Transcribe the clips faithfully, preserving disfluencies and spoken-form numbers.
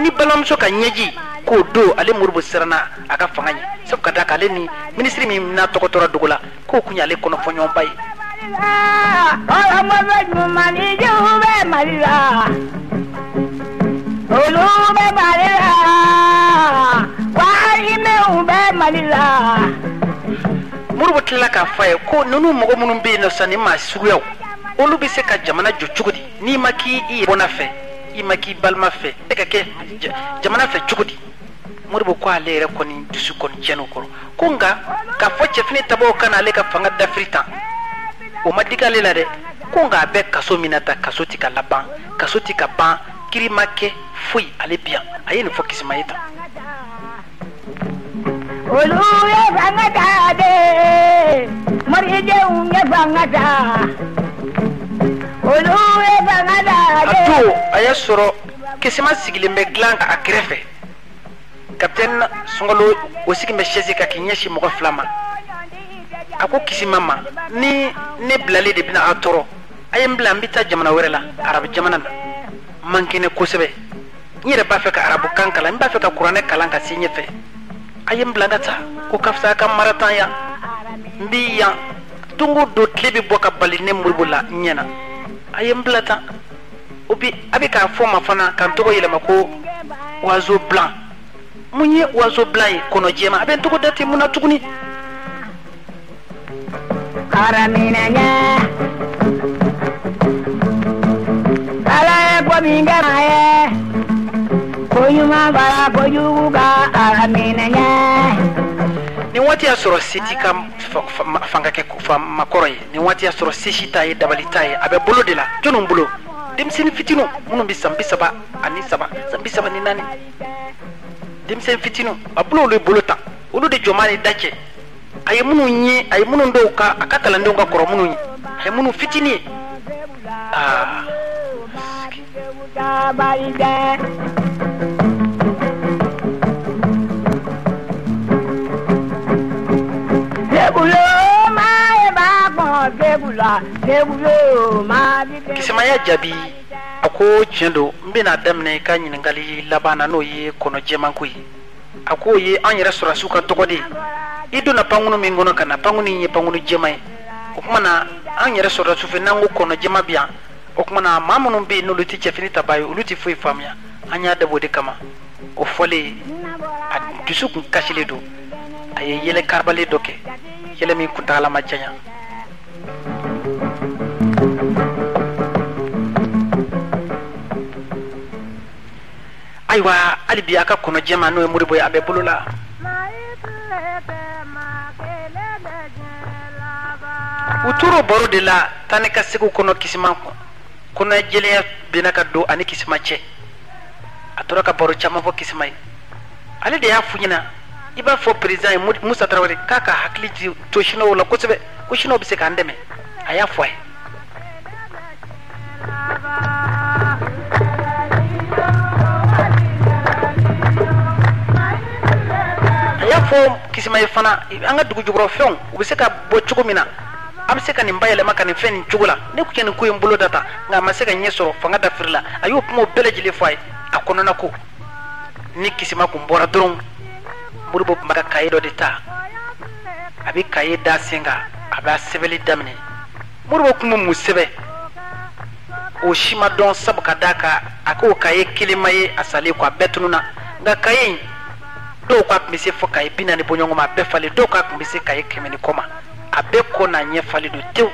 ni balamuso ka ɲɛji k'o do ale Modibo siranna a ka fanga ɲɛ sabu ka da k'ale ni ministre min n'a tɔgɔ tora dogo la k'o kun y'ale kɔnɔfɔɲɔgɔnba ye. olu bɛ Mali la warimew bɛ Mali la. Modibo tilala k'a fɔ a ye ko ninnu mɔgɔ minnu bɛ yen nɔ sisan ni maa suguyaw olu bɛ se ka jamana jɔ cogo di n'i ma k'i i bɔnna fɛ i ma k'i balima fɛ e ka kɛ jamana fɛ cogo di. Modibo ko ale yɛrɛ kɔni dusu kɔni tiɲɛn'o kɔrɔ ko nka k'a fɔ cɛfini tabaw kana ale ka fanga dafiri tan o ma diga ale la dɛ ko nka a bɛ kaso min na ta kaso ti ka laban kaso ti ka ban kiri ma kɛ foyi ale bi yan a ye nin fɔ Kisima ye tan. olu ye fanga ta de moridenw ye fanga ta olu ye fanga ta de. a don a y'a sɔrɔ Kisima sigilen bɛ dilan kan a kɛrɛfɛ capitaine Sungalo o sigilen bɛ chaise kan k'i ɲɛsin mɔgɔ fila ma a ko Kisima ma ni ne bilali de bɛna a tɔɔrɔ a ye n bila n bɛ taa jamana wɛrɛ la arabu jamana na man kɛnɛ kosɛbɛ n yɛrɛ b'a fɛ ka arabu kan kalan n b'a fɛ ka kuranɛ kalan ka se ɲɛfɛ a ye n bila n ka taa ko ka fisa a ka maratan yan n b'i yan don o don tile bɛ bɔ ka bali ne Modibo la n ɲɛna a ye n bila tan o bi a bɛ k'a fɔ ma fana ka n tɔgɔ yɛlɛma ko oiseau blanc mun ye oiseau blanc ye kɔnɔ jɛma a bɛ n tɔgɔ da ten mun na tuguni. Araminanya Kala bominga ye Koyuma bara koyuga araminanya. Ni waati y'a sɔrɔ seti ka fanga kɛ makɔrɔ ye ni waati y'a sɔrɔ sesi ta ye dabali ta ye a bɛ bolo de la jɔnniw bolo denmisɛnnin fitininw minnu bɛ san bi saba ani saba san bi saba ni naani denmisɛnnin fitininw a bolo olu ye bolo ta olu de jɔnmaa ni da cɛ a ye minnu ye a ye minnu dɔw ka a ka kalandenw ka kɔrɔ minnu ye a ye minnu fitinin ye aa Kisima y'a jaabi a ko tiɲɛ don n bɛna daminɛ ka ɲininkali laban na n'o ye kɔnɔ jɛmanko ye a ko o ye an yɛrɛ sɔrɔsiw ka tɔgɔ de ye i donna pankunu min kɔnɔ ka na pankunu ye pankunu jɛman ye o kuma na an yɛrɛ sɔrɔsiw fɛ n'an ko kɔnɔ jɛman bi yan o kuma na maa minnu bɛ yen n'olu tɛ cɛfini ta ba ye olu tɛ foyi faamuya an y'a dabɔ o de kama o fɔlen a dusu kun kasilen don a ye yɛlɛ karibalen dɔ kɛ yɛlɛ min kuntagala ma janya. Ayiwa hali bi a ka kɔnɔ jɛma n'o ye Modibo ye a bɛ bolo la. U tora baro de la taa ni ka segu kɔnɔ Kisima kɔnɔ jɛlenya bɛna ka don ani Kisima cɛ a tora ka baro caman fɔ Kisima ye ale de y'a f'u ɲɛna i b'a fɔ président ye Musa Tarawele k'a ka hakili to Sinow la kosɛbɛ ko Sinow bɛ se k'an dɛmɛ a y'a fɔ a ye. a y'a fɔ Kisima ye fana an ka dugu jukɔrɔ fɛnw u bɛ se ka bɔ cogo min na a bɛ se ka nin bayɛlɛma ka nin fɛn nin cogo la ne kun cɛ nin ko in bolo data nka a ma se ka ɲɛ sɔrɔ fanga dafiri la a y'o kuma bɛɛ lajɛlen fɔ a ye a kɔnɔna ko ni Kisima kun bɔra dɔrɔn Modibo tun bɛ ka kaye dɔ de ta a bɛ kaye da sen kan a b'a sɛbɛnni daminɛ Modibo kun bɛ mun sɛbɛn o si ma dɔn sabu ka d'a kan a k'o kaye kelen ma ye a salen kɔ a bɛɛ tununna nka kaye in dɔw ka tun bɛ se fɔ kaye bi naani bɔ ɲɔgɔn ma a bɛɛ falen dɔw ka tun bɛ se kaye kɛmɛ ni kɔ ma a bɛɛ kɔ n'a ɲɛ falen don tewu.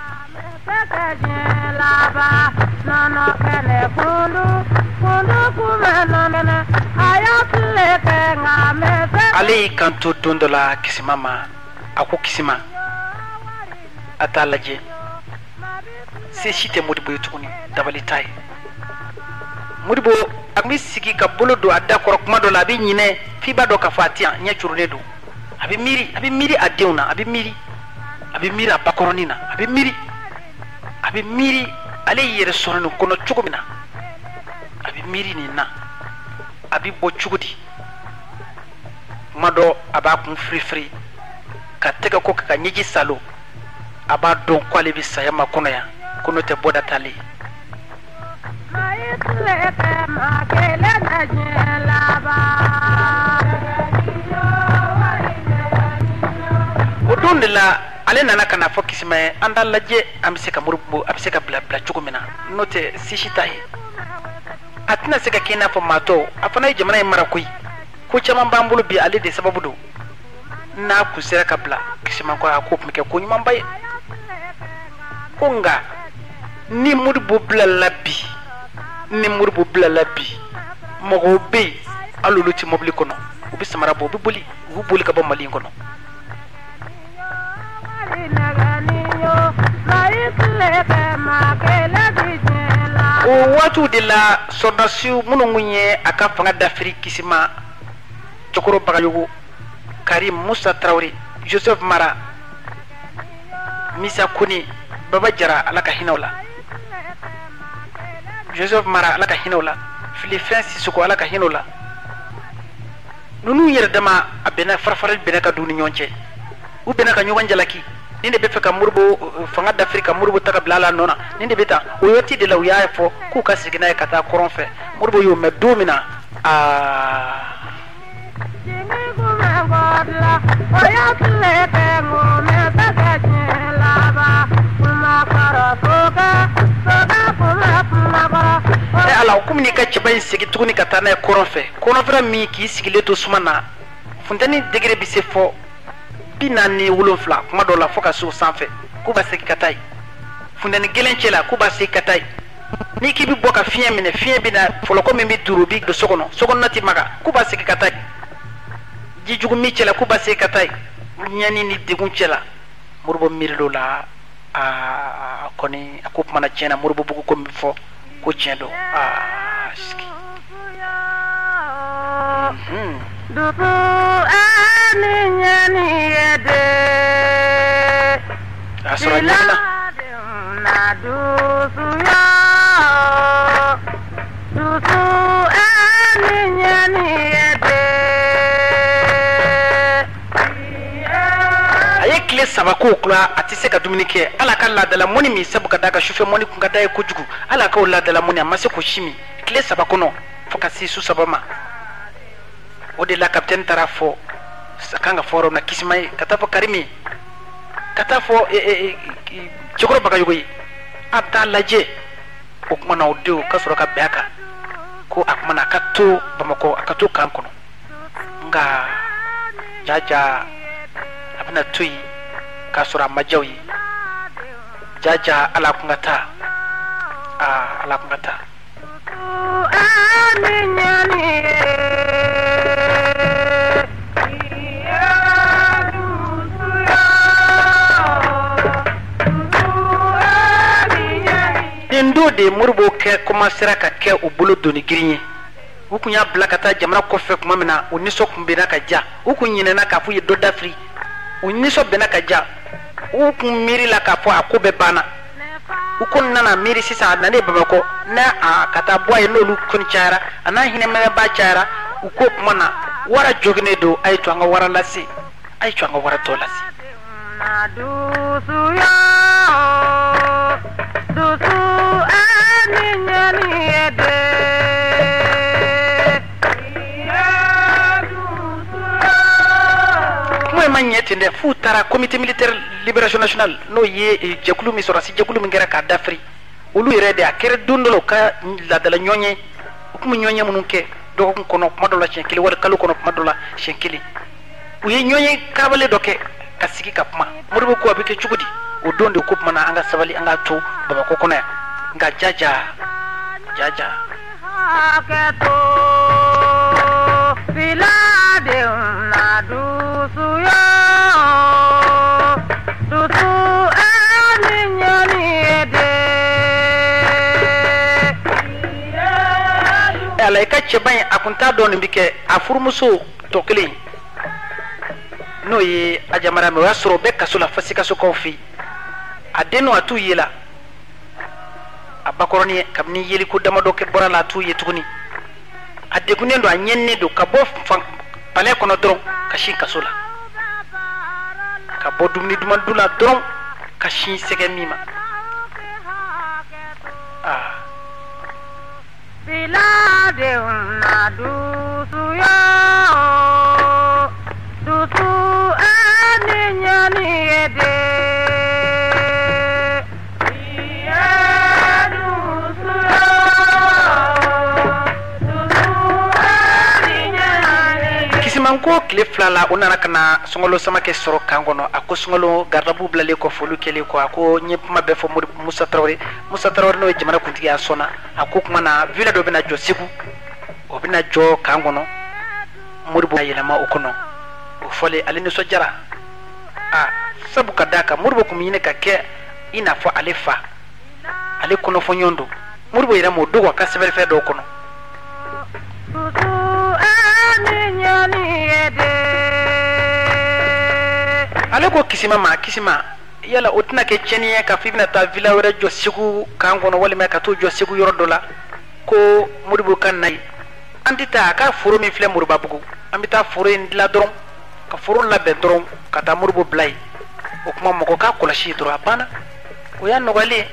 ale y'i kanto don dɔ la Kisima ma a ko Kisima a t'a lajɛ se si tɛ Modibo ye tuguni dabali t'a ye Modibo a tun bɛ sigi ka bolo don a da kɔrɔ kuma dɔ la a bɛ ɲinɛ f'i b'a dɔn k'a fɔ a tɛ yan ɲɛ curunnen don a bɛ miiri a bɛ miiri a denw na a bɛ miiri a bɛ miiri a bakɔrɔnin na a bɛ miiri a bɛ miiri ale y'i yɛrɛ sɔrɔ nin kɔnɔ cogo min na a bɛ miiri nin na a bɛ bɔ cogo di kuma dɔ a b'a kun firifiri ka tɛgɛ ko ka ɲɛji salo a b'a dɔn ko ale bɛ saya ma kɔnɔ yan ko n'o tɛ bɔda t'ale ye. de la ale nana kana fo kisima anda laje am se ka murbu am se ka bla bla chugumina note sishita yi atina se ka kina fo mato afana jamana mara koy ko chama bambulu bi ale de sababu do na ku sera ka bla kisima ko ko mike ko nyuma bay konga ni murbu bla labi ni murbu bla labi mo be alulu ti mobli kono ubi samara bo bi boli bu boli ka ba mali kono o watu de la sondation munu munye aka fanga d'Afrique kisima chokoro bagayogo Karim Musa Traoré Joseph Mara Misa Kuni Baba Jara alaka hinola Joseph Mara alaka hinola Philippe Sissoko alaka hinola nunu yere dama abena farfaral bena ka duni nyonche u bena ka nyuwan jalaki ninde be feka murbo fanga d'Afrique murbo taka blala nona ninde beta o yoti de la uya fo ku ka sigina kata koron fe murbo yo me domina a e ala kumni ka chibay sigi tuguni kata na koron fe koron fe mi ki sigile to sumana funtani degré bi se fo binani wulofla kuma do la foka so sanfe ku ba se katay fundani gelenchela ku ba se katay ni ki bi boka fien mine fien bina folo ko mi duru bi do sokono sokono nati maga ku ba se katay ji jugu mi chela ku ba se katay nyani ni degun chela murbo mirlo la a koni akup mana chena murbo bugu ko mi fo ko chendo a ski mhm dubu ani nyani ede asura nyana na dusu ya dusu ani nyani ede aye kile sabako kula atise ka duminike ala ka la dala moni mi sabu ka daga shufe moni kunga dai kujugu ala ka la dala moni amase ko shimi kile sabako no foka sisu sabama ode la capitaine tarafo sakanga forum na kismai katafo karimi katafo e e chokoro baka yugo ata laje okuma na odio kasoro ka beka ko akuma na kato bamako akato kankono nga jaja abna tui kasora majawi jaja ala kungata ah ala kungata ndo de murbo ke commencer ka ke o bolo doni grinye ukunya blakata jamana ko fe kuma mina uniso kumbena ka ja ukunyine na ka fu ye do dafri uniso bena ka ja ukun miri la ka fu akobe bana ukun nana miri sisa na ne babako na a kata boy no lu kun chara ana hine me ba chara uko kuma na wara jogne do ay to nga wara lasi ay to nga wara to lasi na du suya du su ani nyani ede moy magnete nde futara comité militaire libération nationale no ye jekulu mi sora si jekulu mi ngera ka d'Afrique olu irede akere dondolo ka la dala nyonye ko mi nyonye mununke do ko kono madola chenkili wala kalu kono madola chenkili uye nyonye kabale doke kasiki kapma murbo ko abike chugudi o donde ko mana anga sabali anga to baba ko kono nga jaja jaja aketo filade na dusu yo dusu ani nyani ede ala ka chebay akunta don bike afurmuso tokli no ye ajamara me wasro be kasula fasika so kofi adeno atu yela abakoroni kamni yeli ko dama do ke borala atu yetuguni adde kunendo anyenne do kabo pale kono dron kashi kasula kabo dumni duman dula dron kashi sege mima ah bilade na dusu yo dusu ani nyani Kisimanko kile flala unana kana songolo sama ke soro kangono ako songolo gardabu blale ko folu kele ko ako nyepuma be fo Musa Traoré Musa Traoré no jamana kuntigi asona ako kuma na villa do bina jo sigu o bina jo kangono murbu yelama okono o fole alini so jara a sabu kadaka murbu kumine ka ke ina fo alefa ale kono fo nyondo murbu yela mo dogo ka sebel fe do kono ale ko kisima ma kisima yala otina ke cheniye ka fibna ta villa wara jo sigu kangono wala me ka to jo sigu yoro dola ko murbu kan nay andita ka furu mi fle murba bugu ambita furu ndila doron ka furu la be doron ka ta murbu blay o kuma moko ka kula shi dro abana o ya no wale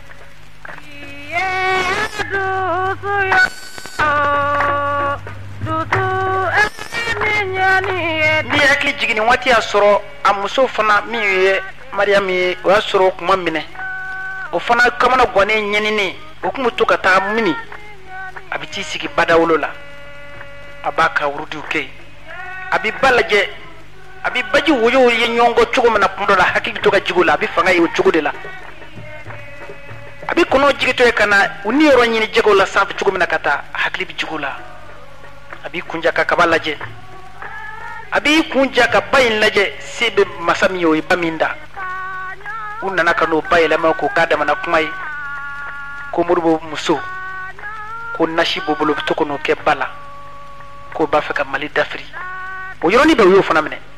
ni akli jigini wati asoro amuso fana mi ye Mariam ye o asoro kuma mine o fana kamana gone nyenini o kuma to ka ta mini abiti sigi badawolo la abaka wurudu ke abi balaje abi baji woyo ye nyongo chugo mana pundo la hakiki to ka jigula abi fanga yo chugo de la abi kono jigito e kana uni ro nyini jego la safu chugo mana kata hakli bi jigula abi kunja ka kabalaje abi kunja ka bayin laje sebe masami yo baminda unna nakano bayele ma ko kada mana kumai ko murbo muso ko nashibo bolo bitoko no ke bala ko ba feka mali dafri o yoroni be yo fana mene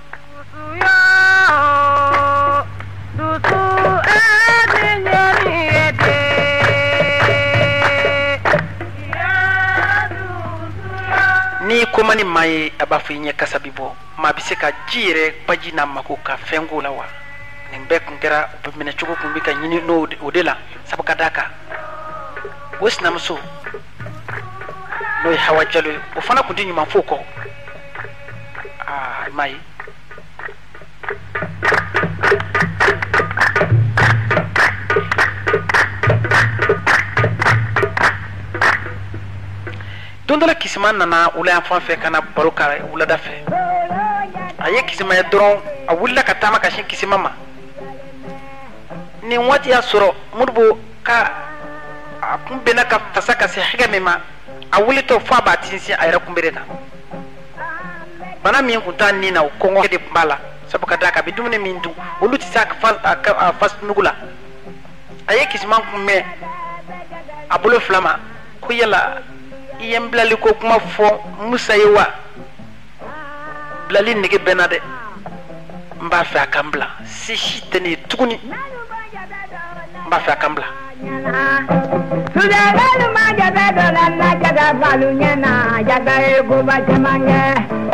ni ko mani mai abafi nye kasabibo ma biseka jire pajina makuka fengula wa nimbe kungera ubimene chugo kumbika nyini no odela sabaka daka wesna muso no hawa jalo ufana kundi nyuma fuko ah mai dondala kisima nana ula enfant fe kana baroka ula dafe aye kisima ya dron a wulla katama kashin kisima ma ni wati ya soro murbo ka kumbe na ka fasaka se higa mema a wuli to fa ba tinsi ayra kumbereta bana mi kunta ni na kongo de bala sabuka daka bidumne mindu uluti sak fa fas nugula aye kisima kumme abulo flama ko yala iyem blali ko kuma fo Musa yewa blali nige benade mba fa kambla si shiteni tuguni mba fa kambla Sudagalu ma jaga dola na jaga balunya na jaga ego ba jamange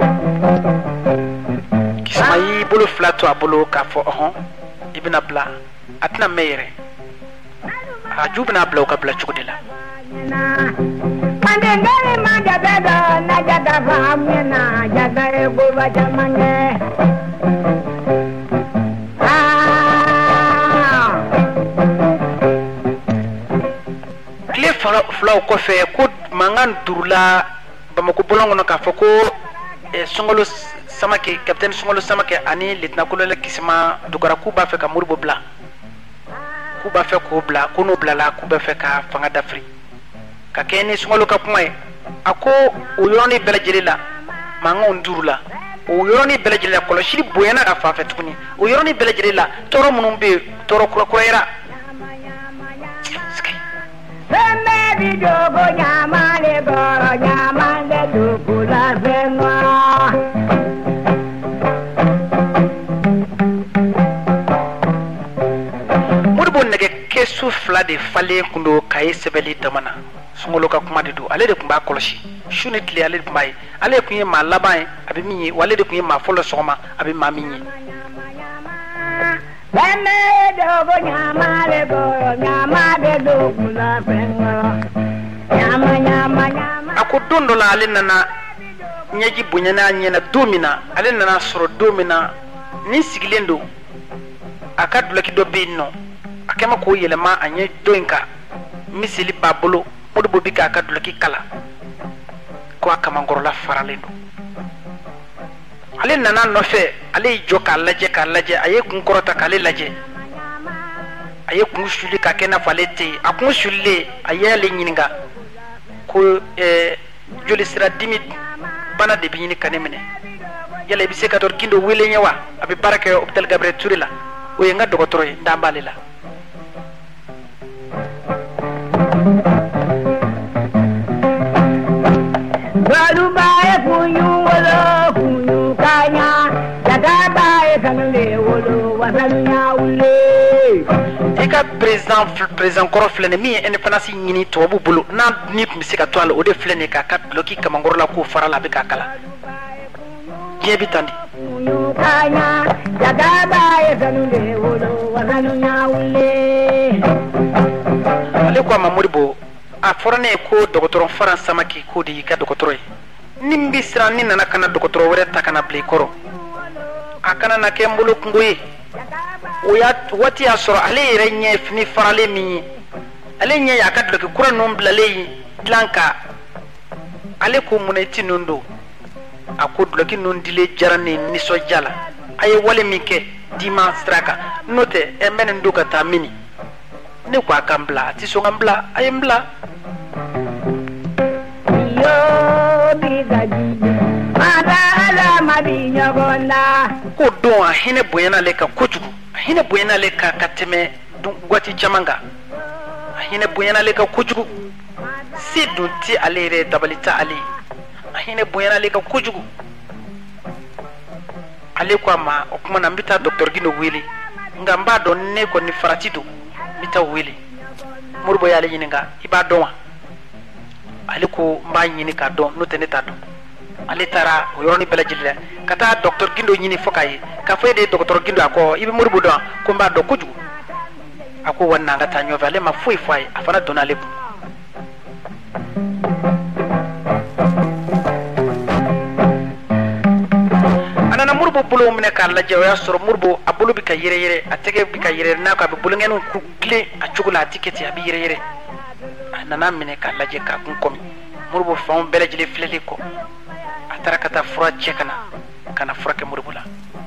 Kismayi bolo flato abolo ka fo ohon ibna bla atna meire ajubna bla ka bla chukudela Mandengale ma jaga dola na jaga balunya na jaga ego ba jamange flaw ko fe ko mangan durla bamako bolongo na ka foko e songolo samake capitaine songolo samake ani lieutenant colonel kisima dugara ku ba fe ka murbo bla ku ba fe ko bla ko no bla la ku ba fe ka fanga d'afri ka keni songolo ka kuma ako o yoroni belajelila mangon durla o yoroni belajelila ko shiri boyana ka fa fe tukuni o yoroni belajelila toro munumbe toro kura kura Seme bidogo nyama le goro nyama le dukula venwa Murbo nege kesu flade fale kundo kaye sebeli tamana sungolo ka kuma dido ale de kumba koloshi shuni tli ale de kumbai ale kunye ma laban abi minyi wale de kunye ma folo soma abi ma minyi Seme dogo nyama le goro nyama le dukula venwa nyama nyama nyama ako dondo la ale nana nyaji bunyana nyena domina ale nana soro domina ni sigilendo akadula kido binno akema ko yelema anye doinka misili babolo modbo bika akadula ki kala ko akama ngoro la faralendo ale nana nɔfɛ ale jɔ k'a lajɛ k'a lajɛ a ye kun kɔrɔta k'ale lajɛ a ye kun suli ka kɛ n'a fɔ ale tɛ yen a kun sulilen a ye ale ɲininka ko ɛɛ joli sira dimi bana de bɛ ɲini ka ne minɛ yala i bɛ se ka dɔrɔn gindo wele ɲɛ wa a bɛ baara kɛ hôpital Gabriel Touré la o ye n ka dɔgɔtɔrɔ ye n da b'ale la. Balubaye kunyu wolo kunyu kanya jagabaye kanle wolo wasanya ule. Ika président président kɔrɔ filɛ nin min ye indépendance ɲini tubabu bolo n'a ni tun bɛ se ka to a la o de filɛ nin ye k'a ka duloki Kamankɔrɔ la k'o fara la a bɛ k'a kala diɲɛ bɛ tan de. Kunyu kanya jagabaye kanle wolo wasanya ule. Ale ko a ma Modibo a fɔra ne ye ko dɔgɔtɔrɔ Faran Samake k'o de y'i ka dɔgɔtɔrɔ ye ni n bɛ siran ni nana kana dɔgɔtɔrɔ wɛrɛ ta kana bila i kɔrɔ a kana na kɛ n bolo kungo ye o y'a waati y'a sɔrɔ ale yɛrɛ ɲɛ ye fini faralen min ye ale ɲɛ y'a ka duloki kura ninnu bilalen dilan ka ale ko munna i ti ninnu don a ko duloki ninnu dilen diyara ne nisɔndiya la a ye wale min kɛ dima sira kan n'o tɛ ɛ n bɛ nin don ka taa mini ne ko a ka n bila a tɛ sɔn ka n bila a ye n bila. Ko don a hinɛ bonyana ale kan kojugu a hinɛ bonyana ale kan ka tɛmɛ waati caman kan a hinɛ bonyana ale kan kojugu se dun tɛ ale yɛrɛ dabali tɛ ale a hinɛ bonyana ale kan kojugu ale ko a ma o tuma na n bɛ taa docteur Gindo wele nka n b'a dɔn ne kɔni farati don n bɛ taa wele Modibo y'ale ɲininka i b'a dɔn wa ale ko n b'a ɲini k'a dɔn n'o tɛ ne t'a dɔn ale taara o yɔrɔnin bɛɛ lajɛlen la ka taa docteur Gindo ɲini fo k'a ye k'a fɔ e de ye docteur Gindo a ko i bɛ Modibo dɔn ko n b'a dɔn kojugu a ko wa n'an ka taa ɲɔgɔn fɛ ale ma foyi fɔ a ye a fana donna ale kun. A nana Modibo bolo minɛ k'a lajɛ o y'a sɔrɔ Modibo a bolo bɛ ka yɛrɛyɛrɛ a tɛgɛ bɛ ka yɛrɛyɛrɛ n'a ko a bɛ bolonkɛninw ku tilen a cogo la a tɛ kɛ ten a bɛ yɛrɛyɛrɛ a nana minɛ k'a lajɛ k'a kun kɔmi Modibo fanw bɛɛ lajɛlen filɛlen kɔ a taara ka taa fura cɛ ka na ka na fura kɛ Modibo la.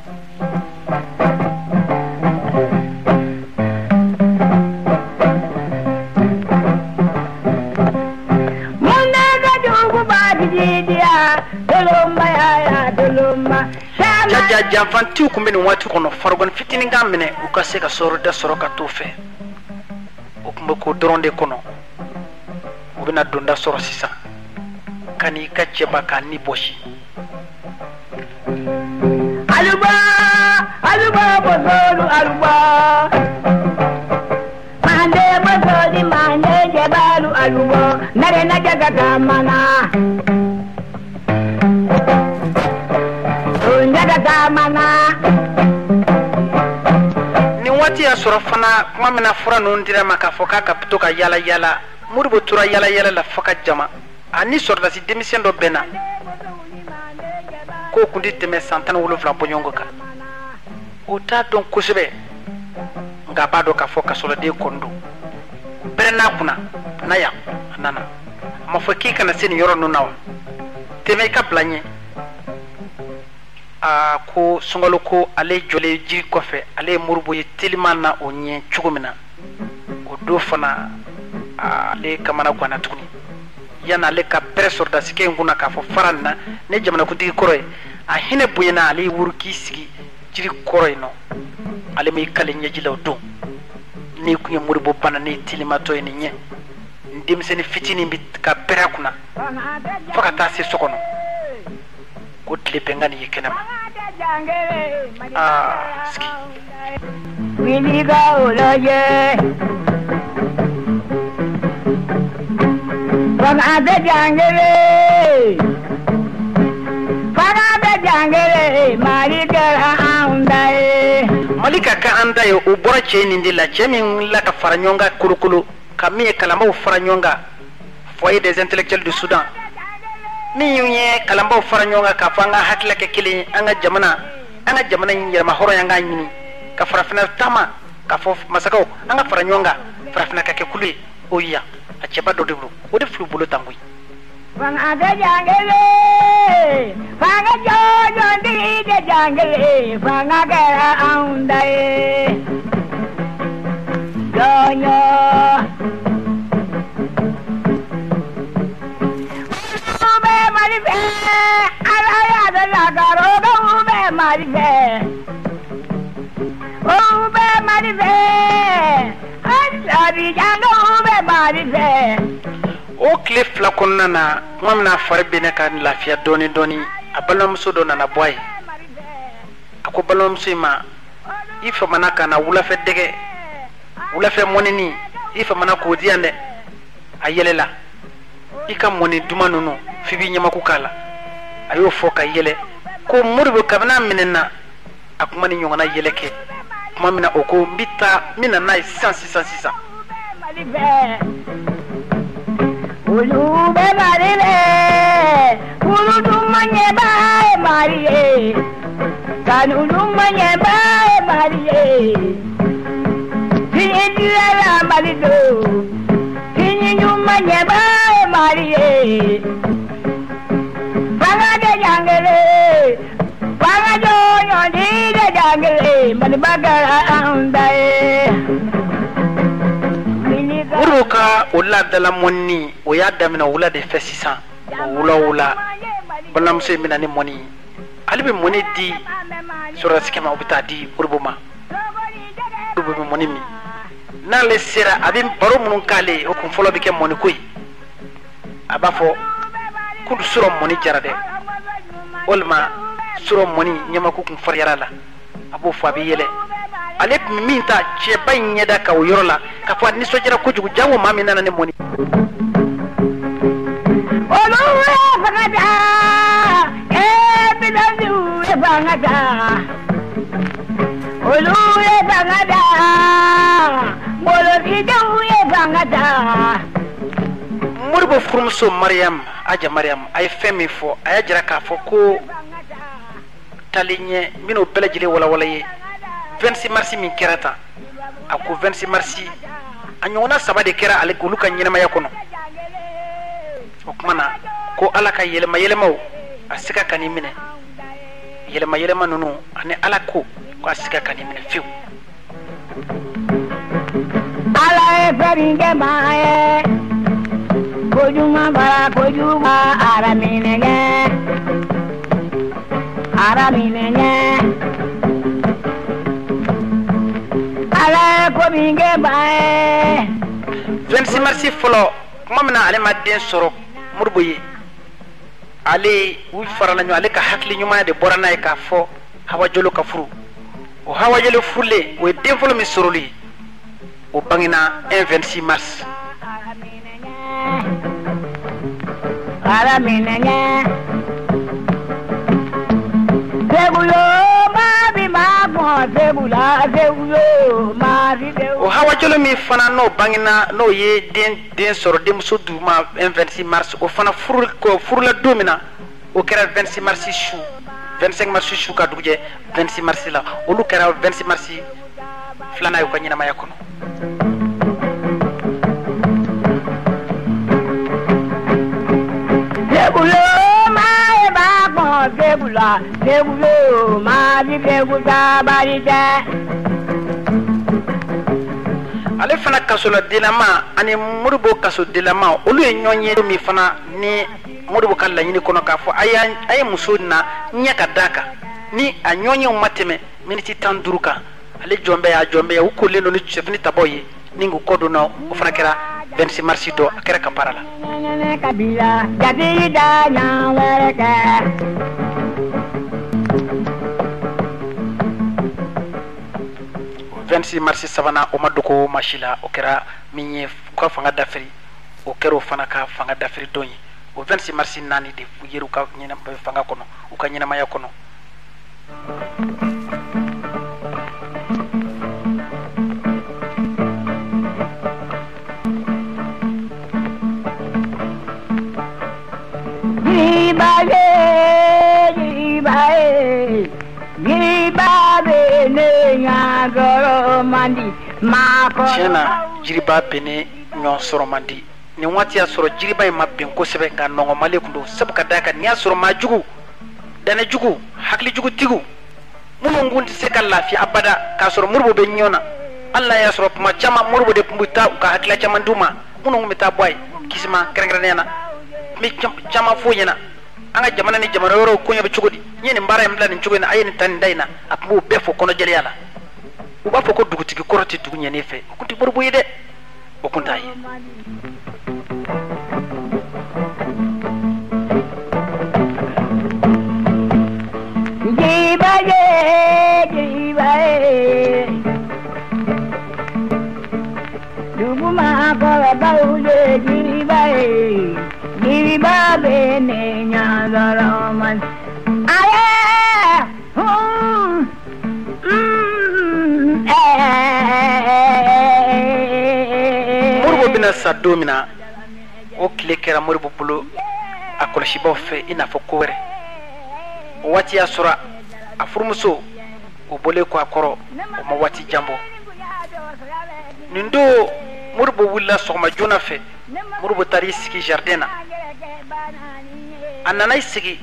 Jaja janfantiw kun bɛ nin waati kɔnɔ farigɔni fitinin k'a minɛ u ka se ka sɔrɔ da sɔrɔ ka t'o fɛ o kun bɛ k'o dɔrɔn de kɔnɔ u bɛna donda sɔrɔ sisan ka n'i ka cɛba k'a ni bɔsi. Aluba aluba bozolu aluba mande bozoli mande jebalu aluba nare na jaga gamana jaga gamana. Ni waati y'a sɔrɔ fana kuma min na fura ninnu dira ma k'a fɔ k'a ka to ka yala yala Modibo tora yala yala la fo ka jama a ni sɔrɔdasi denmisɛn dɔ bɛnna k'o kun tɛ tɛmɛ san tan ni wolonwula bɔɲɔgɔnko kan o t'a dɔn kosɛbɛ nka a b'a dɔn k'a fɔ kasɔrɔden kɔni don bɛrɛ n'a kunna na yan a nana a ma fɔ k'i kana se nin yɔrɔ ninnu na wa tɛmɛ i ka bila ɲɛ a ko sunkalo ko ale jɔlen jiri kɔfɛ ale ye Modibo ye teliman na o ɲɛ cogo min na o don fana ale kamana ganna tuguni yanni ale ka pɛrɛ sɔrɔdasikɛ in kunna k'a fɔ fara nin na ne jamanakuntigi kɔrɔ ye a hinɛ bonyana ale wuru k'i sigi jiri kɔrɔ yen nɔ ale m'i kale ɲɛji la o don n'i kun ye Modibo bana ne ye telimatɔ ye nin ɲɛ n denmisɛnnin fitinin bɛ ka pɛrɛ a kunna fo ka taa se so kɔnɔ ko tile bɛnkan nin ye kɛnɛma aa sigi wili ka o lajɛ fanga bɛ jangere fanga bɛ jangere Mali kɛra anw ta ye Mali ka kɛ an ta ye o bɔra cɛ nin de la cɛ min wulila ka fara ɲɔgɔn kan kolokolo ka min ye kalanbaaw fara ɲɔgɔn kan foyer des intellectuels du Soudan min ye kalanbaaw fara ɲɔgɔn kan k'a fɔ an ka hakilila kɛ kelen an ka jamana an ka jamana in yɛlɛma hɔrɔn an k'a ɲini ka farafinna taama k'a fɔ masakaw an ka fara ɲɔgɔn kan farafinna ka kɛ kulu ye o yan a cɛba dɔ de bolo o de fili bolo tanko ye fanga bɛ jangere fanga jojo ndi de jangale fanga gara aundae jonyo ube marife ala ya de la garo ube marife ube marife ansari jango ube marife o kile fila kɔnɔna na kuma min na fari bɛ ne ka lafiya dɔɔni dɔɔni a balimamuso dɔ nana bɔ a ye a ko balimamuso in ma i famana ka na wulafɛ dɛgɛ wulafɛ mɔnini i famana k'o di yan dɛ a yɛlɛla i ka mɔni duman ninnu f'i b'i ɲamaku k'a la a y'o fɔ ka yɛlɛ ko Modibo kabini a minɛna a kuma ni ɲɔgɔnna yɛlɛ kɛ kuma min na o ko n bɛ taa n bɛ na n'a ye sisan sisan sisan. Ulu be maribe, ulu dumanye bae mariye, kan ulu dumanye bae mariye. Tini dira marido, tini dumanye bae mariye. Banga de jangele, banga jo yondi de jangele, mani bagara andae. Modibo ka o ladala mɔni o y'a daminɛ wula de fɛ sisan o wula wula balimamuso in bɛna ni mɔni ale bɛ mɔni di sɔrɔdasikɛ ma o bɛ taa di Modibo ma Modibo bɛ mɔni min n'ale sera a bɛ baro minnu k'ale o kun fɔlɔ bɛ kɛ mɔni ko ye a b'a fɔ k'olu sɔrɔ mɔni jara dɛ walima sɔrɔ mɔni ɲamaku kun fariyara la a b'o fɔ a bɛ yɛlɛ ale min ta cɛba in ɲɛda ka o yɔrɔ la k'a fɔ a nisɔndiyara kojugu jango maa min nana ne mɔni. olu ye fanga da ee bilaziw ye fanga da olu ye fanga da ngolokidenw ye fanga da. Modibo furumuso Mariam Aja Mariam a ye fɛn min fɔ a y'a jira k'a fɔ ko taalen ɲɛ n bɛn'o bɛɛ lajɛlen walawala ye vingt-six mars min kɛra tan a ko vingt-six mars a ɲɔgɔnna saba de kɛra ale olu ka ɲɛnamaya kɔnɔ o kuma na ko ala ka yɛlɛma yɛlɛmaw a siga ka n'i minɛ yɛlɛma yɛlɛma ninnu ani ala ko ko a siga ka n'i minɛ fiyewu. ala ye fɛn kɛ maa ye kojugu bara kojugu ara minɛ kɛ ara minɛ kɛ. vingt-six mars fɔlɔ kuma min na ale ma den sɔrɔ Modibo ye ale u farala ɲɔgɔn ale ka hakili ɲuman de bɔra n'a ye k'a fɔ Hawa Jalo ka furu o Hawa Jalo furulen o ye den fɔlɔ min sɔrɔli ye o bangena un vingt-six mars. o Hawa Jalo min fana n'o bangena n'o ye den den sɔrɔ denmuso duguma un vingt-six mars o fana furu ko furula don min na o kɛra vingt-six mars su vingt-cinq mars su ka dugujɛ vingt-six mars la olu kɛra vingt-six mars filanan ye u ka ɲɛnamaya kɔnɔ. Debula, debulo, ma di debuta barita. Ale fana kasola delama ani Modibo kaso delama olu ye ɲɔgɔn ye min fana ni Modibo ka laɲini kɔnɔ k'a fɔ a ye muso na ɲɛ ka d'a kan ni a ɲɔgɔnyew ma tɛmɛ miniti tan duuru kan ale jɔn bɛ a jɔn bɛ u kolen don ni cɛfini tabaw ye ni k'u kɔ donna o fana kɛra vingt-six mars dɔ a kɛra Kampala la. vingt-six mars sabanan o ma dogo masi la o kɛra min ye ka fanga dafiri o kɛra o fana ka fanga dafiri don ye o vingt-six mars naani de yeri u ka fanga kɔnɔ u ka ɲɛnamaya kɔnɔ. Tiɲɛna jiriba bɛ ne ɲɔgɔn sɔrɔ man di nin waati y'a sɔrɔ jiriba in ma bɛn kosɛbɛ nka nɔgɔmalen tun don sabu ka d'a kan n'i y'a sɔrɔ maa jugu dana jugu hakli jugu tigu munu ngunti se ka lafiya abada ka soro murbo be nyona Allah ya soro ma chama murbo de pumbuta ka hakla chama nduma munu ngumita boy kisima krengrena mi chama fo nyana anga jamana ni jamana yoro ko nyabe cugudi nyeni mbara yam lan cugudi na ayeni tan dayna apbu be fo kono jeli yala uba fo ko dugutigi koroti dugu nyeni fe kunti murbo yide o kuntai jibaye jibaye duguma ko baule jibaye jibabe ne nyagaraman aye hum murbo bina sadomina o klekera murbo bulo akolashi ba fe ina fo kowere wati asura afurmuso o bole ko akoro o ma wati jambo nindo murbo wulla soma jona fe murbo tari siki jardina anana sigi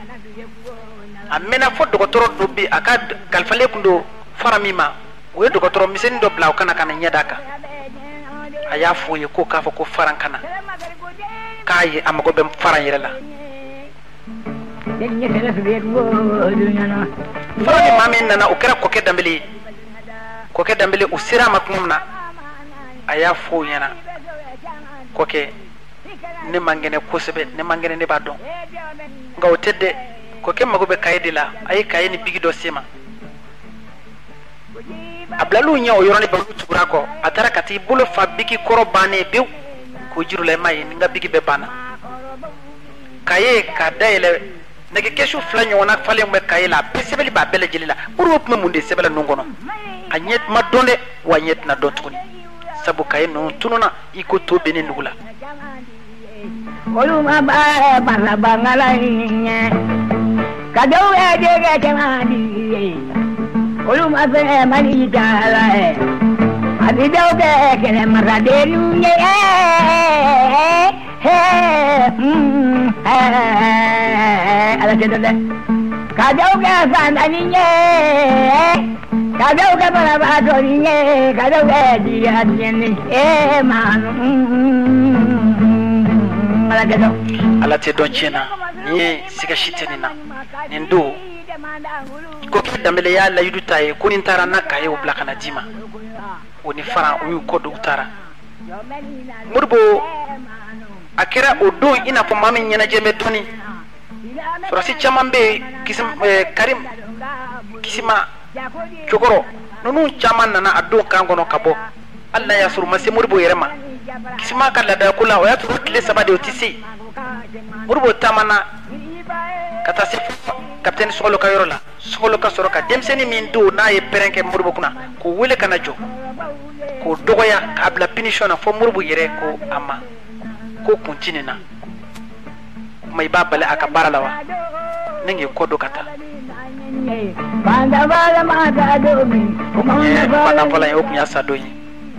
amena fo dokotoro dobi akad kalfale kundo faramima we dokotoro miseni do blaw kana kana nyadaka aya fo ye ko ka fo ko farankana kai amago bem faran yela foni mami nana ukera koke dambele koke dambele usira makumna aya fo yana koke ne mangene kosebe ne mangene ne badon nga otedde koke magobe kayedila ay kayeni bigido sima ablalu nya o yoroni balu tubura ko atara kati bulo fa biki koro bane bew ko jirule may nga bigi be bana kaye ka dayele nege keshu flanyo wana fale mbe kayela pesebeli ba bele jelila buru me munde sebela nongono anyet madonde wa nyet na dotkuni sabu kaye no tununa iko to bene nugula oluma ba ba bangala nye kado ede ge temani oluma be mali dala e abido ge kene maradelu nye he mm ala tedde kado ge sandani nye kado ge bara ba do nye kado ge di adni e manu ala te don chena ni siga shitenina nindo ko ke dambele ya la yudu taye ko ni tara nakka e o blakana dima woni fara o yu ko do tara murbo akira o do ina fo mami nyana jeme doni sorasi chamambe kisim karim kisima chokoro nonu chaman nana ado kangono kabo Allah ya suru mase murbo yerema kisima kala da kula o ya turu kile sabade otisi murbo tamana kata se capitaine solo ka yorola solo ka soroka demseni min do na ye perenke murbo kuna ko wele kana jo ko dogoya kabla punition fo murbo yere ko ama ko continue na mai babale akabara lawa ninge ko do kata banda bala ma da do mi ko ma bala bala yo kunya sa do yi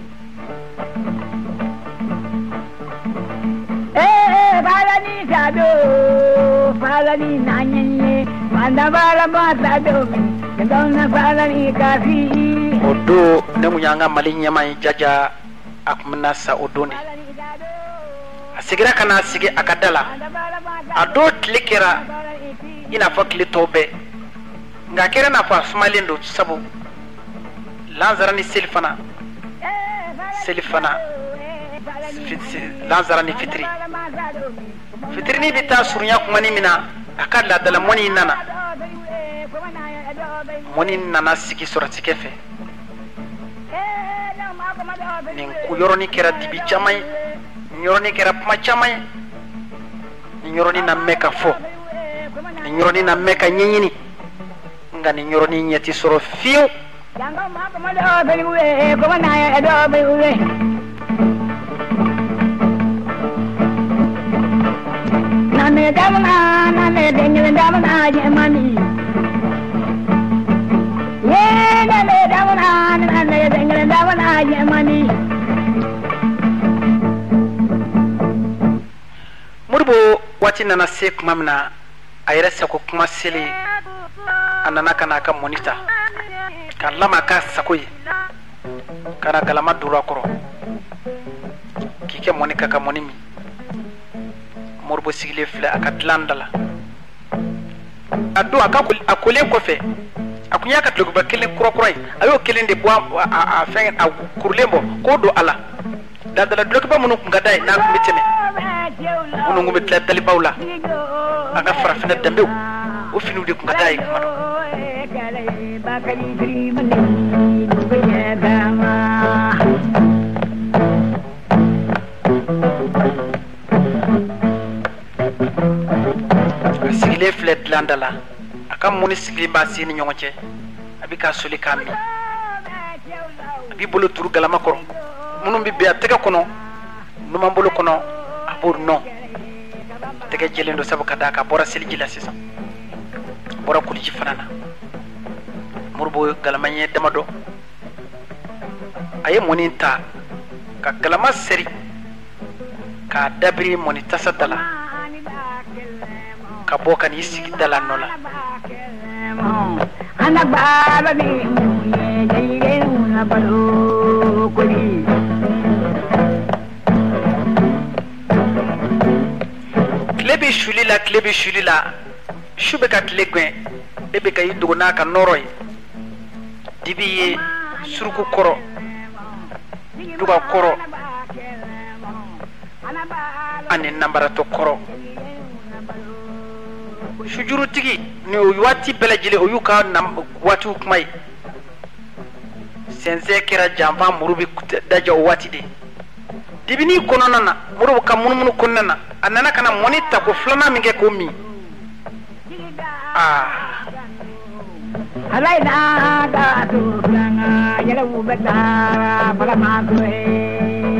eh bala ni sa do bala ni nanye banda bala ma da do mi ndona bala ni kafi odo ne munyanga malinya mai jaja akumna sa odoni asigira kana sige akadala ado klikera ina fa klitobe nga kera na fa smalindo sabu lanzarani silfana silfana lanzarani fitri fitri ni bita surunya kumani mina akadla dala moni nana moni nana sigi surati kefe nin ku yoroni kera dibi chamay yoroni kera pma chamay yoroni na meka fo yoroni na meka nyinyini ngani yoroni nyeti soro fiu jango ma ko ma do be we ko na ya do be we na me damna na me dengel damna je mami ye na me damna na me dengel damna je mami murbo wati nana sek mamna a yɛrɛ sago kuma seli a nana ka n'a ka mɔni ta ka lama k'a sago ye ka na galama duuru a kɔrɔ k'i kɛ mɔni ka ka mɔni min. Moribo sigilen filɛ a ka dilan da la a don a ka a kolen kɔfɛ a kun y'a ka dulokiba kelen kɔrɔkɔrɔ ye a y'o kelen de bɔ a fɛn a kurulen bɔ k'o don a la dadala dulokiba minnu kun ka d'a ye n'a kun bɛ tɛmɛ minnu kun bɛ tila dalibaw la a ka farafinna danbew o finiw de kun ka d'a ye kuma dɔ. A sigilen filɛ dilan da la a ka mɔni sigilen b'a sen ni ɲɔgɔn cɛ a bɛ k'a soli k'a min a b'i bolo turu galama kɔrɔ minnu bɛ bin a tɛgɛ kɔnɔ numan bolo kɔnɔ a b'o nɔ tɛgɛ jɛlen don sabu ka d'a kan a bɔra seliji la sisan a bɔra kuliji fana na. Moribo galama ɲɛ damadɔ a ye mɔni ta ka galama seri k'a dabiri mɔni tasa da la ka bɔ ka n'i sigi da la nɔ la. Tile bɛ suli la tile bɛ suli la su bɛ ka tile gɛn e bɛ ka i dogo n'a ka nɔrɔ ye dibi ye suruku kɔrɔ duga kɔrɔ ani nanbaratɔ kɔrɔ. Sujurutigi ni o waati bɛɛ lajɛlen o y'u ka waatiw kuma ye sɛnsɛn kɛra janfa muru bɛ daja o waati de dibini kɔnɔna na muru ka munumunu kɔnɔna na a nana ka na mɔni ta ko filanan min kɛ k'o min aa alai na da tu filanan yɛlɛ u bɛ taa balama to ye.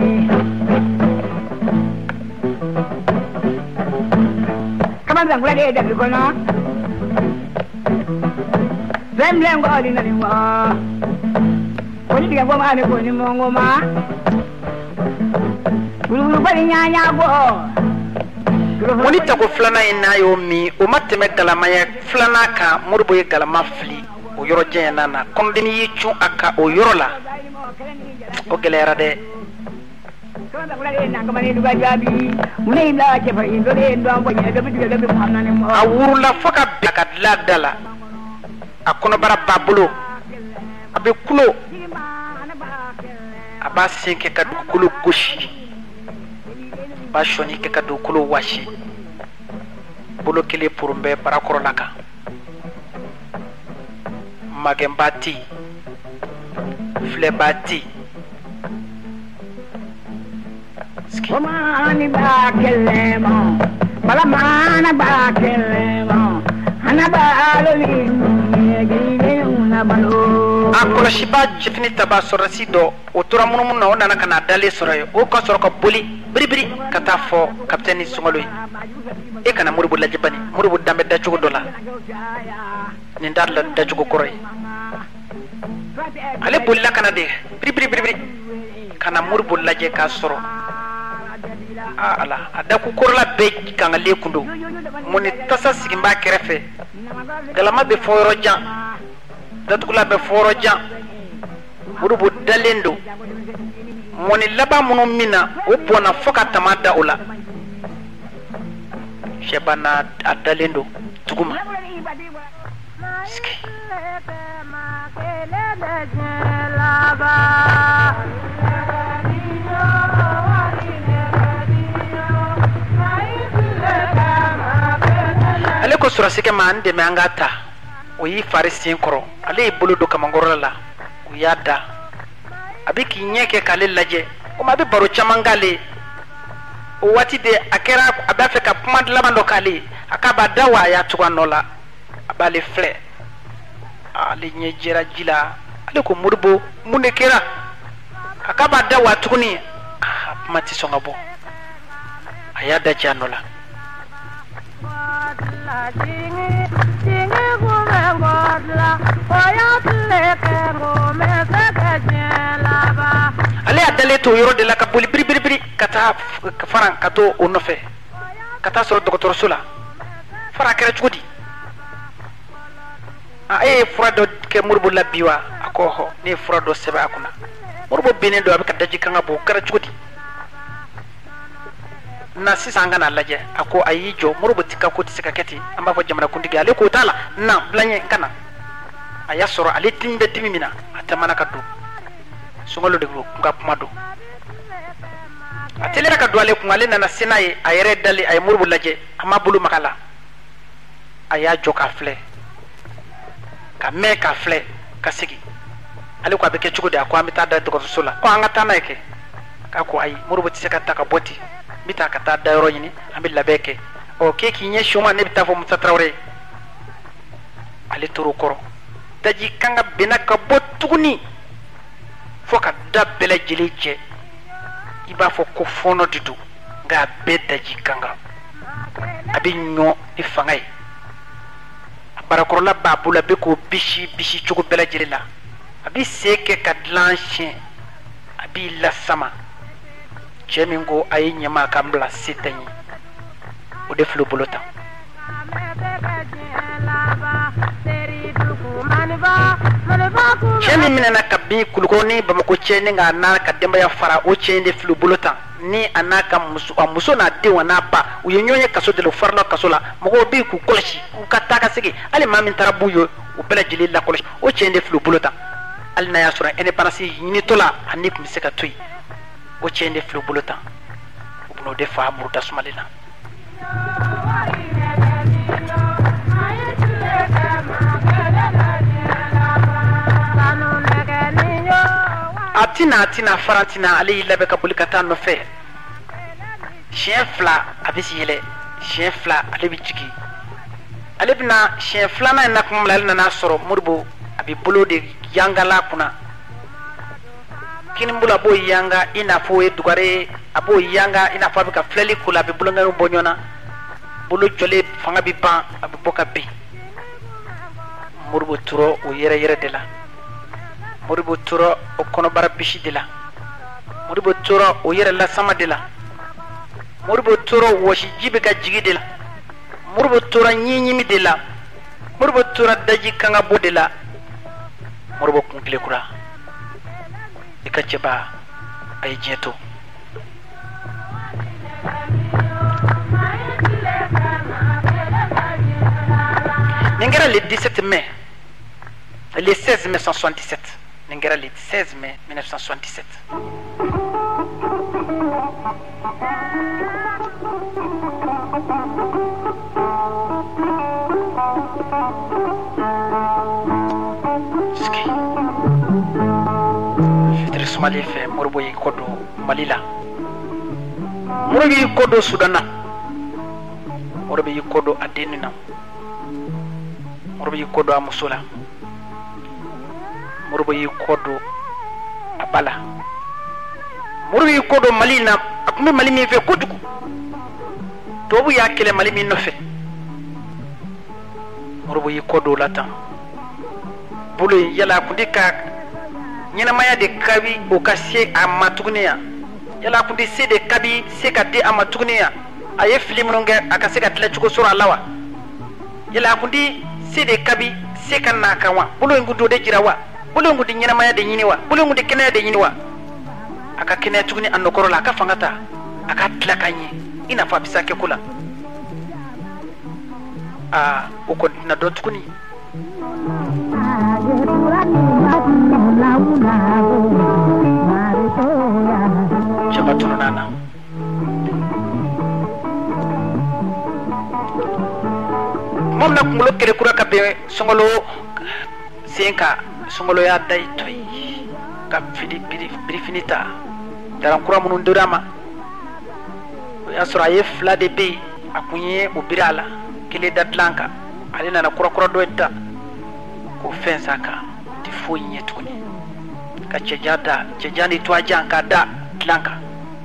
Kaman gula de da kono zemlen go di na ni wa ko ni diga go ma ne ko ni mo ngo ma gulu bari nya nya go moni ta ko filana ye n'a y'o min o ma tɛmɛ galama ye filana kan Moribo ye galama fili o yɔrɔ jɛɲɛna na kɔnɔdimi y'i cun a kan o yɔrɔ la o gɛlɛyara dɛ. A wurula fo ka bila ka dilan da la a kɔnɔbara b'a bolo a bɛ kulo a b'a sen kɛ ka dugukolo gosi a b'a sɔnni kɛ ka dugukolo wasi bolo kelen purun bɛ barakɔrɔ la kan magɛnba tɛ yen filɛba tɛ yen. Omani ba kelemo, bala mana ba kelemo, ana ba aloli yegine una balo. A kɔlɔsi ba jifini taba sɔrɔsi dɔ o tora munumunu na o nana ka na dalen sɔrɔ ye o ka sɔrɔ ka boli biribiri ka taa fɔ kapitɛni Sunkalo ye e kana Moribo lajɛ bani Moribo danbɛ dacogo dɔ la nin t'a la dacogo kɔrɔ ye ale bolila ka na de biribiri biribiri ka na Moribo lajɛ k'a sɔrɔ ah ala a daku kɔrɔla bɛɛ kangalen kun don mɔni tasa sigin b'a kɛrɛfɛ galama bɛ fɔ yɔrɔ jan datugula bɛ fɔ yɔrɔ jan Moribo dalen don mɔni laban minnu min na o bɔnna fo ka tama da o la Sɛbana a dalen don tuguma ale ko sɔrɔsikɛ ma an dɛmɛ an ka ta o y'i fari sen kɔrɔ ale y'i bolo don kamankɔrɔ la o y'a da a bɛ k'i ɲɛ kɛ k'ale lajɛ komi a bɛ baro caman k'ale o waati de a kɛra a b'a fɛ ka kuma laban dɔ k'ale a k'a b'a da wa a y'a tugu a nɔ la a b'ale filɛ ale ɲɛ jɛra ji la ale ko Moribo mun de kɛra a k'a b'a da wa tuguni a kuma tɛ sɔn ka bɔ a y'a da jɛ a nɔ la. Ale y'a dalen to o yɔrɔ de la ka boli biribiribiri ka taa faran ka to o nɔfɛ ka taa sɔrɔ dɔgɔtɔrɔso la fara kɛra cogo di a e fura dɔ kɛ Moribo la bi wa a ko hɔ ne fura dɔ sɛbɛn a kunna Moribo binnen don a bɛ ka daji kan ka bɔ o kɛra cogo di na sisan an ka n'a lajɛ a ko a y'i jɔ Moribo ti ka ko tɛ se ka kɛ ten an b'a fɔ jamanakuntigi ale k'o t'a la na bila n ɲɛ n ka na a y'a sɔrɔ ale dimi bɛ dimi min na a tɛmɛna ka don Sunkalo de ko n ka kuma don a telera ka don ale kun ale nana se n'a ye a yɛrɛ dalen a ye Moribo lajɛ a ma bolo maga la a y'a jɔ k'a filɛ ka mɛn k'a filɛ ka segin ale ko a bɛ kɛ cogo di a ko an bɛ taa da dɔgɔtɔrɔso la ko an ka taa n'a ye kɛ k'a ko ayi Moribo tɛ se ka taa ka bɔ ten n bɛ taa ka taa da yɔrɔ ɲini an bɛ labɛn kɛ ɔ k'e k'i ɲɛsin o ma ne bɛ taa fɔ Musa Tarawele ale tora o kɔrɔ daji kan ka bɛnna ka bɔ tuguni fo ka da bɛɛ lajɛlen jɛ i b'a fɔ ko fɔɔnɔ de don nka a bɛɛ daji kan kan a bɛ ɲɔ ni fanga ye a barakɔrɔla b'a bolo a bɛ k'o bisi bisi cogo bɛɛ lajɛlen la a bɛ sen kɛ ka dilan siɲɛ a b'i lasama cɛ min ko a ye ɲɛma ka n bila se tɛ n ye o de filɛ o bolo tan cɛ min minɛna ka bin Kulukɔrɔ ni Bamakɔ cɛ ni k'a n'a ka denbaya fara o cɛ in de filɛ o bolo tan ni a n'a ka muso a muso n'a denw a n'a ba u ye ɲɔgɔn ye kaso de la u farila kaso la mɔgɔw bɛ k'u kɔlɔsi u ka taa ka segin hali maa min taara b'u ye u bɛɛ lajɛlen lakɔlɔsi o cɛ in de filɛ o bolo tan hali n'a y'a sɔrɔ indépendance ɲinitɔ la ani tun bɛ se ka to yen o cɛ in de filɛ o bolo tan u bɛn'o de fa Muruta Sumale la a tina a tina fara tina ale y'i labɛn ka boli ka taa nɔfɛ siɲɛ fila a bɛ yɛlɛ siɲɛ fila ale bɛ jigin ale bɛna siɲɛ filanan in na kuma min na ale nana sɔrɔ Moribo a bɛ bolo de yangala kunna kinibolo a b'o yanga i n'a fɔ o ye dugare a b'o yanga i n'a fɔ a bɛ ka filɛli ko la a bɛ bolonkɛw bɔ ɲɔgɔn na bolo jɔlen fanga bɛ ban a bɛ bɔ ka bin Moribo tora o yɛrɛ yɛrɛ de la Moribo tora o kɔnɔbara bisi de la Moribo tora o yɛrɛ lasama de la Moribo tora wɔsi ji bɛ ka jigi de la Moribo tora ɲiɲimi de la Moribo tora daji kan ka bɔ de la Moribo kun tile kura i ka cɛba a ye diɲɛ to nin kɛra le dix-sept mai le seize mai mille neuf cent soixante-dix-sept nin kɛra le seize mai mille neuf cent soixante-dix-sept fitiri sumali fɛ Moribo y'i kɔ don Mali la Moribo y'i kɔ don Sudan na Moribo y'i kɔ don a den na Moribo y'i kɔ don a muso la Moribo y'i kɔ don a ba la Moribo y'i kɔ don Mali na a tun bɛ Mali min fɛ kojugu tubabu y'a kɛlɛ Mali min nɔfɛ Moribo y'i kɔ don o la tan bolo in yala a tun tɛ ka ɲɛnamaya de ka bi o ka se a ma tuguni yan yala a tun tɛ se de ka bi se ka di a ma tuguni yan a ye fili minnu kɛ a ka se ka tilacogo sɔrɔ a la wa yala a tun tɛ se de ka bi se ka n'a kan wa bolo in tun t'o de jira wa bolo in tun tɛ ɲɛnamaya de ɲini wa bolo in tun tɛ kɛnɛya de ɲini wa a ka kɛnɛya tuguni a nɔkɔrɔ la a ka fanga ta a ka tila ka ɲɛ i n'a fɔ a bɛ se ka kɛ ko la aa o kɔni tɛna dɔn tuguni cɛba tununna na tuma min na kunkolo kɛlɛkura ka bɛn Sunkalo sen kan Sunkalo y'a da i to yen ka birifini ta darankura minnu dora a ma o y'a sɔrɔ a ye fila de bɛ yen a kun ye o biri a la kelen da dilan kan ale nana kurakura dɔ da k'o fɛn sa kan tɛ foyi ɲɛ tuguni ka cɛjan da cɛjan ni tuwajan ka da dilan kan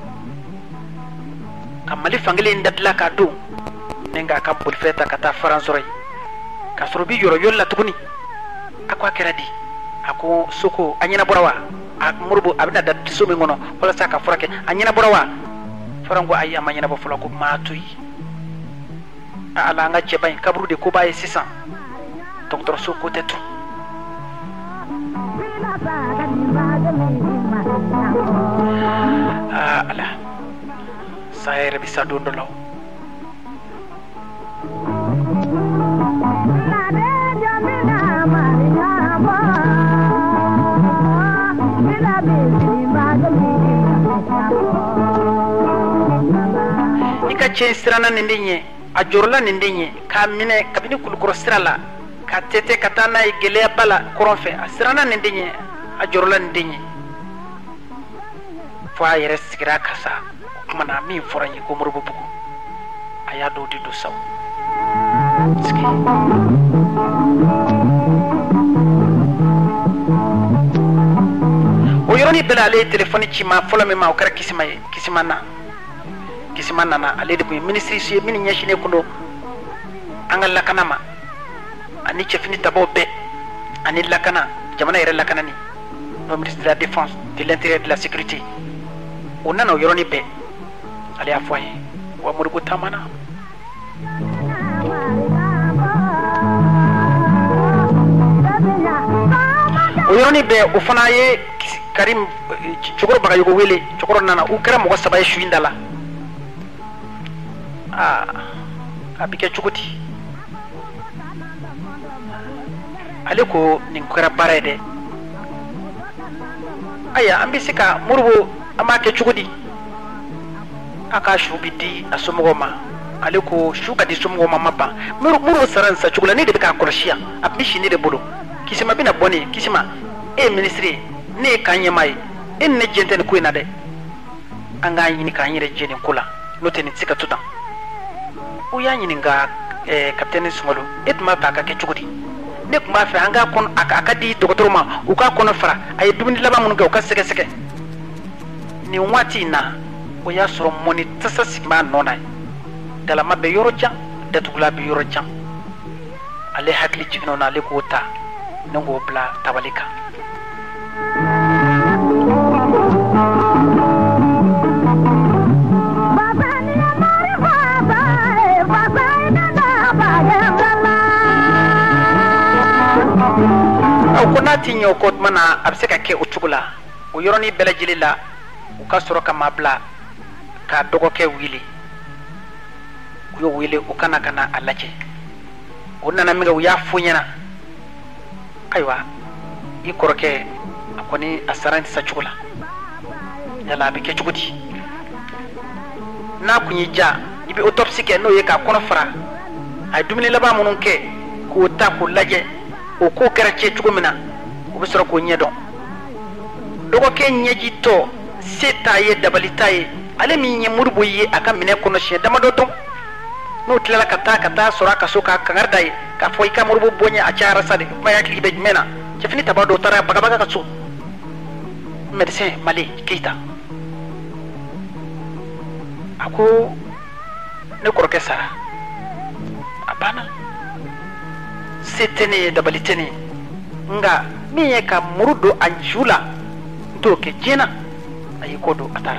ka Mali fankelen da dilan k'a don ni k'a ka bolifɛn ta ka taa Faransɔrɔ ye k'a sɔrɔ bi yɔrɔ yɔrɔ la tuguni a ko a kɛra di a ko Soko a ɲɛnabɔra wa a Moribo a bɛna da so min kɔnɔ walasa ka furakɛ a ɲɛnabɔra wa Faran ko ayi a ma ɲɛnabɔ fɔlɔ ko maa to yen ala nga ceba in kaburu de ko ba ye sisan docteur so ko tetu ah ala sayere bi sa dondo law ika che sirana nindinye ajorla nindinye ka mine kabini kulukoro sirala ka tete katana igele bala koronfe sirana nindinye ajorla nindinye fo ayere sigira kasa kuma na mi foranye ko murbu bugu aya do di do saw ski o yoroni bela le telefoni ci ma folo me ma o kara kisima kisima na kisima nana ale de ministre si mini nyashine kundo angal lakana ma ani chefini tabo be ani lakana jamana yere lakana ni no ministre de la défense de l'intérieur de la sécurité onana o yoroni be ale afoye wa murgo tamana o yoroni be o fana ye Karim chokoro baga yugo wele chokoro nana u kera mo sabaye shuindala ah abike chukuti aliko ninkura barede aya ambisika murbo amake chukudi aka shubidi asumugoma aliko shuka di sumugoma mapa muru muru saransa chukula ni de ka korshia abishi ni de bodo kisima bina boni kisima e ministre ne kanye mai en ne jenten ko ina de anga yini kanye re jeni kula noteni tsika tutan o ya nyini nga eh capitaine sungolo et ma pa ka ke chukudi ne kuma fa anga kon aka aka di docteur ma o ka kono fara ay dubini laba mun ga o ka seke seke ni wati na o ya soro moni tasa sigma nona dala mabbe yoro jam de tugula be yoro jam ale hakli jigno na le ko ta nango bla tabalika ko nati nyo ko mana abseka ke utugula o yoroni bela jilila o ka soro kama bla ka dogo ke wili yo wili o kana kana alaje o nana miga ya funyana aywa i koroke akoni asaranti sa chugula yala be ke chugudi na kunyi ja ibe autopsy ke no ye ka kono fara ay dumini laba munun ke ko ta ko laje o ko karace chugumina o bisoro ko nyedo dogo ke nyeji to seta ye dabalitaye ale mi nye murbo ye aka mine kono she dama do to no tlela kata kata sora ka soka kangarday ka foi ka murbo bonya a cara sade ma yakli be mena je fini tabado tara baga baga ka so médecin mali kita ako ne koroke sara abana setene dabalitene nga miye ka murudo anjula to ke jena ayi kodo atara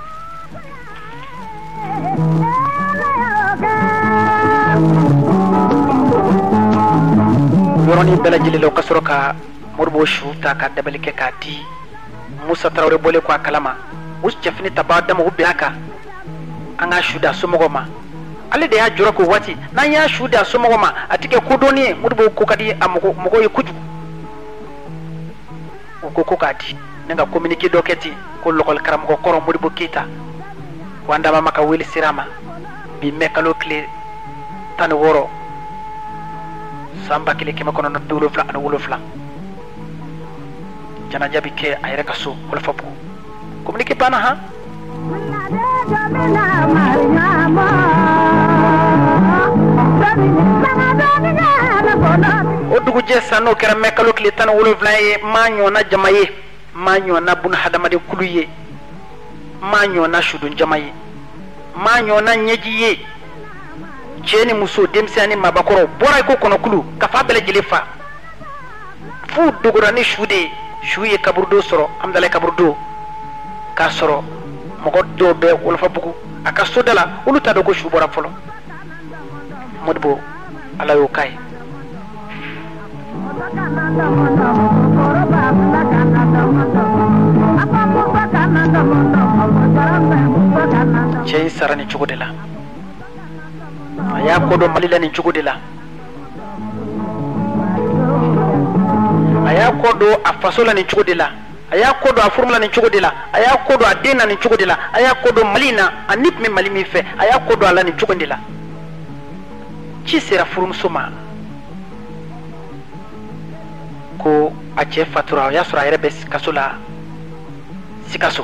yoroni bela jililo kasroka murbo shuta ka dabalike ka di musa tarawre bole ko kalama us jafini tabadama ubbi haka anga shuda sumogoma ale de ya jura ko wati na ya shuda sumogoma atike kudoni murbo ko kadi amko mko yikuju ko ko kadi nga communiquer doketi ko lokol karam ko koro murbo kita wanda mama ka wili sirama bi mekalo clé tan woro samba kile kema kono no dulu fla anu wulu fla jana jabi ke ayre kaso wala fapu communiquer pana ha o dugu je sano kera mekalo clé tan wulu fla e manyo na jamaye manyo na bun hadama de kuluye manyo na shudun jamaye manyo na nyejiye jeni muso demsani mabakoro bora ko kono kulu kafa bele jelefa fu dugurani shude shuye kaburdo soro amdale kaburdo ka soro mogo do be wolfa bugu aka sodala ulu tado ko shubora folo Modibo ala yo kai cey sarani cogo de la aya ko do malila ni cogo de la aya ko do a fasola ni cogo de la aya ko do a formula ni cogo de la aya ko do a dena ni cogo de la aya ko do malina anip me mali mi fe aya ko do ala ni cogo de la ci sera furum soma ko a cɛ fatura ya sura yɛrɛ bɛ kaso la Sikaso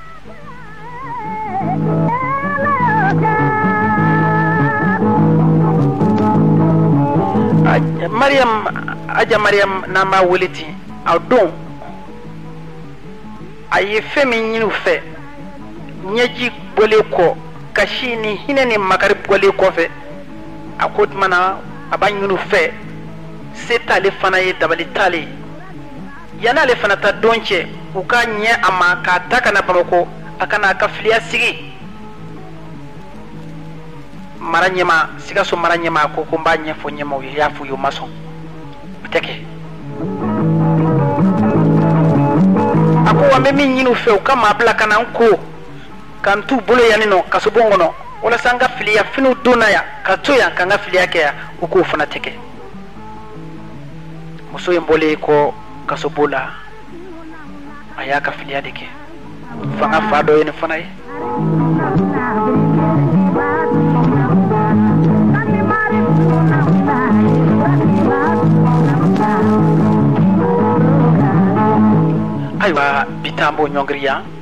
Mariam aja Mariam nama weleti aw don aye femi nyinu fe nyeji bole ko kashi ni hine ni makari bole ko fe akot mana abanyinu fe setale fana ye dabali tale yana le fana ta donche uka nye ama ka taka na Bamako akana ka filia sigi maranyema Sikaso maranyema ko kumba nyefo nyemo yafu yo maso teke ako wa memi nyinu fe kama abla kana nko kantu bolo yanino kasobongono wala sanga filia finu donaya katoya kanga filia ke ya uko fana teke muso yembole ko kasobola ayaka filia deke fanga fado ene fana ye aywa bitambo nyongriya